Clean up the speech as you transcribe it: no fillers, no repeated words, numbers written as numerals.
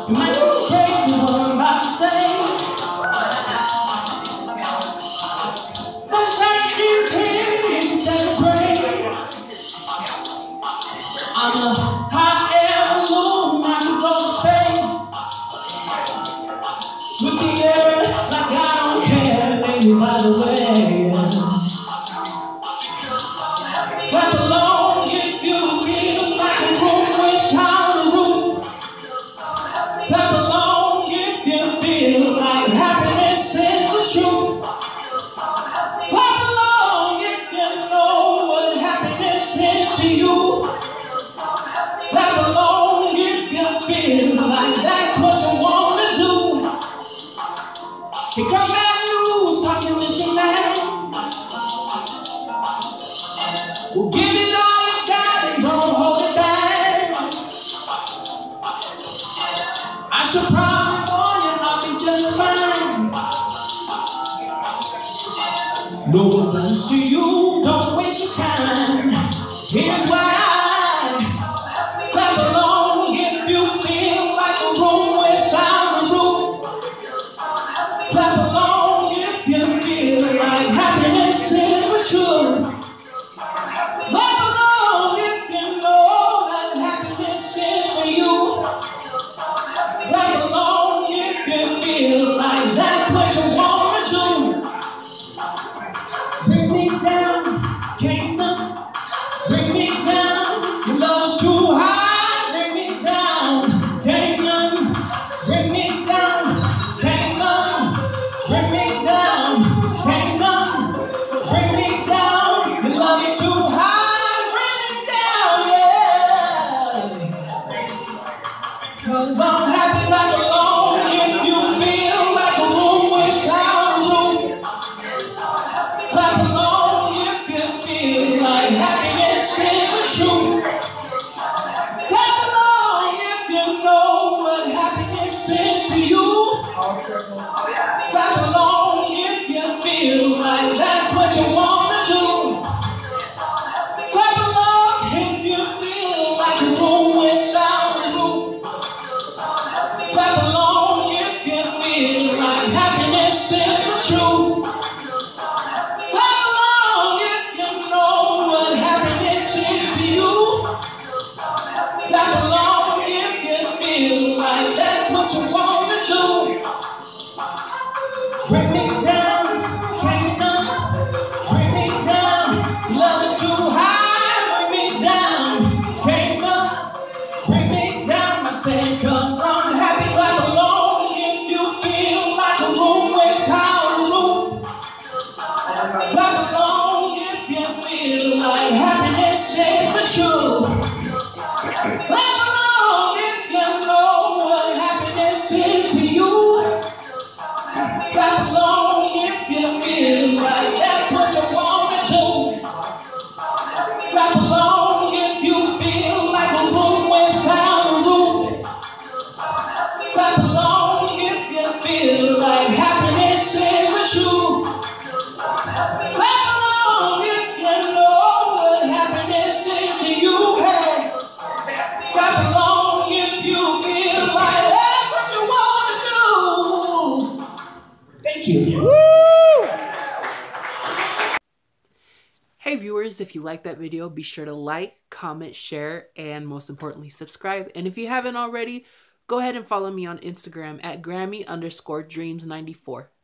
You might seem crazy what I'm about to say. Sunshine, she's here, you can take a break. I'm a hot air balloon, I can go to space. With the air, like I don't care, baby, by the way. Clap along if you feel like a room without a roof. Clap along if you feel like happiness is the truth. Clap along if you know what happiness is to you. Clap along if you feel like that's what you want to do. Here comes that news talking with your man. Well, give it all you got and don't hold it back. I should probably warn you, I'll be just fine. No offense to you, don't waste your time. Here's why. Clap along if you feel like a room without a roof. Clap along if you feel like happiness is the truth. Clap along if you know that happiness is for you. Clap along if you feel like that's what you want to do. Bring me down, can't none. Bring me down, your love is too high. Bring me down, can't none. Bring me down, can't none. Bring me down, can't none. Bring me down, your love is too high. Bring me down, yeah. 'Cause I'm happy, clap along if you feel like a room without a roof. Clap along if you feel like happiness is the truth. Clap along if you know what happiness is to you. Clap along if you feel like that's what you want to do. Clap along if you feel like a room without a roof. Clap along if you feel like happiness is the truth. Clap along if you know what happiness is to you. Clap along if you feel like that's what you want to do. Bring me down, can't none. Bring me down, love is too high. Bring me down, can't none. Bring me down, I say, 'cause I'm happy. Clap along if you feel like a room without a roof. Clap along if you feel like happiness is the truth. Clap along if you know what happiness is to you. Clap along if you feel like that's what you want to do. Clap along if you feel like a room without a roof. Clap along if you feel like happiness is the truth. Clap along if you know what happiness is to you. Hey. Clap along if you feel like that's what you want to do. Thank you. Woo! Hey viewers, if you like that video, be sure to like, comment, share, and most importantly, subscribe. And if you haven't already, go ahead and follow me on Instagram at Grammy_Dreams94.